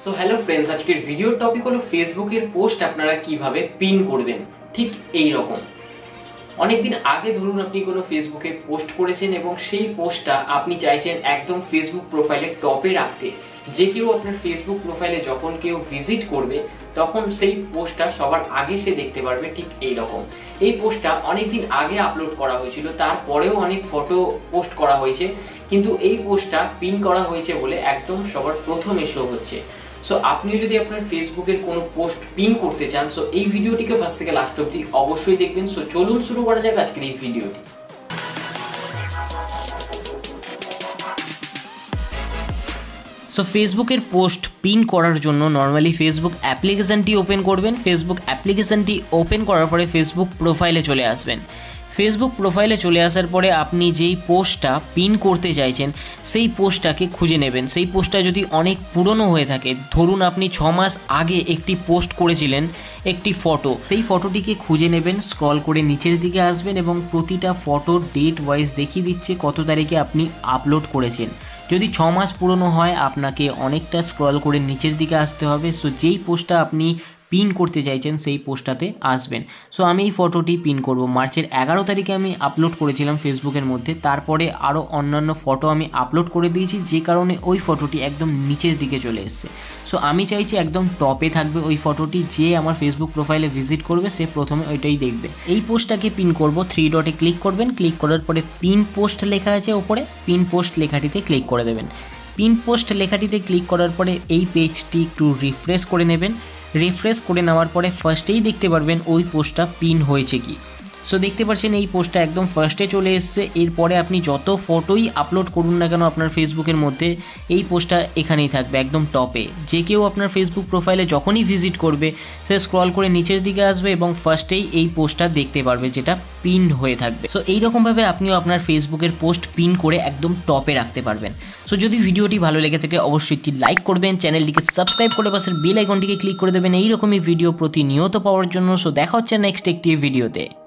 So hello friends, আজকের ভিডিওর topic হলো ফেসবুকের পোস্ট আপনারা কিভাবে পিন করবেন। ঠিক এই রকম অনেকদিন আগে ধরুন আপনি কোনো ফেসবুকে পোস্ট করেছেন এবং সেই পোস্টটা আপনি চাইছেন একদম ফেসবুক প্রোফাইলের টপে রাখতে, যে কেউ আপনার ফেসবুক প্রোফাইলে যখন কেউ ভিজিট করবে তখন সেই পোস্টটা সবার আগে সে দেখতে পারবে। ঠিক এই রকম এই পোস্টটা অনেকদিন আগে আপলোড করা হয়েছিল, তারপরেও অনেক ফটো পোস্ট করা হয়েছে, কিন্তু এই পোস্টটা পিন করা হয়েছে বলে একদম সবার প্রথমে শো হচ্ছে। সো আপনি যদি আপনার ফেসবুকের কোনো পোস্ট পিন করতে চান, সো এই ভিডিওটিকে ফার্স্ট থেকে লাস্ট অবধি অবশ্যই দেখবেন। সো চলুন শুরু করা যাক আজকের এই ভিডিওটি। সো ফেসবুকের পোস্ট পিন করার জন্য নর্মালি ফেসবুক অ্যাপ্লিকেশানটি ওপেন করবেন। ফেসবুক অ্যাপ্লিকেশানটি ওপেন করার পরে ফেসবুক প্রোফাইলে চলে আসবেন। ফেসবুক প্রোফাইলে চলে আসার পরে আপনি যেই পোস্টটা পিন করতে চাইছেন সেই পোস্টটাকে খুঁজে নেবেন। সেই পোস্টটা যদি অনেক পুরনো হয়ে থাকে, ধরুন আপনি 6 মাস আগে একটি পোস্ট করেছিলেন একটি ফটো, সেই ফটোটিকে খুঁজে নেবেন, স্ক্রল করে নিচের দিকে আসবেন এবং প্রতিটা ফটোর ডেট ওয়াইজ দেখিয়ে দিচ্ছে কত তারিখে আপনি আপলোড করেছেন। যদি 6 মাস পুরনো হয় আপনাকে অনেকটা স্ক্রল করে নিচের দিকে আসতে হবে। সো যেই পোস্টটা আপনি পিন করতে চাইছেন সেই পোস্টটাতে আসবেন। সো আমি এই ফটোটি পিন করব। মার্চের 11 তারিখে আমি আপলোড করেছিলাম ফেসবুকের মধ্যে, তারপরে আরও অন্যান্য ফটো আমি আপলোড করে দিয়েছি, যে কারণে ওই ফটোটি একদম নিচের দিকে চলে এসেছে। সো আমি চাইছি একদম টপে থাকবে ওই ফটোটি, যে আমার ফেসবুক প্রোফাইলে ভিজিট করবে সে প্রথমে ওইটাই দেখবে। এই পোস্টটাকে পিন করব। 3 ডটে ক্লিক করবেন, ক্লিক করার পরে পিন পোস্ট লেখা আছে ওপরে, পিন পোস্ট লেখাটিতে ক্লিক করে দেবেন। পিন পোস্ট লেখাটিতে ক্লিক করার পরে এই পেজটি একটু রিফ্রেশ করে নেবেন। রিফ্রেশ করে নেওয়ার পরে ফার্স্টেই দেখতে পারবেন ওই পোস্টটা পিন হয়েছে কি। সো দেখতে পাচ্ছেন এই পোস্টটা একদম ফার্স্টে চলে এসছে। এরপরে আপনি যত ফটোই আপলোড করুন না কেন আপনার ফেসবুকের মধ্যে, এই পোস্টটা এখানেই থাকবে একদম টপে। যে কেউ আপনার ফেসবুক প্রোফাইলে যখনই ভিজিট করবে সে স্ক্রল করে নিচের দিকে আসবে এবং ফার্স্টেই এই পোস্টটা দেখতে পারবে যেটা পিন হয়ে থাকবে। সো এইরকমভাবে আপনিও আপনার ফেসবুকের পোস্ট পিন করে একদম টপে রাখতে পারবেন। সো যদি ভিডিওটি ভালো লেগে থাকে অবশ্যই একটি লাইক করবেন, চ্যানেলটিকে সাবস্ক্রাইব করে পাশের বেল আইকনটিকে ক্লিক করে দেবেন এইরকমই ভিডিও প্রতিনিয়ত পাওয়ার জন্য। সো দেখা হচ্ছে নেক্সট একটি ভিডিওতে।